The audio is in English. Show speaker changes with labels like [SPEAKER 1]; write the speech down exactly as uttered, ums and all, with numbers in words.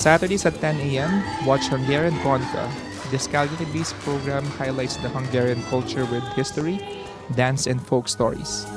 [SPEAKER 1] Saturdays at ten a m, watch Hungarian Kronika. This Calgary-based program highlights the Hungarian culture with history, dance, and folk stories.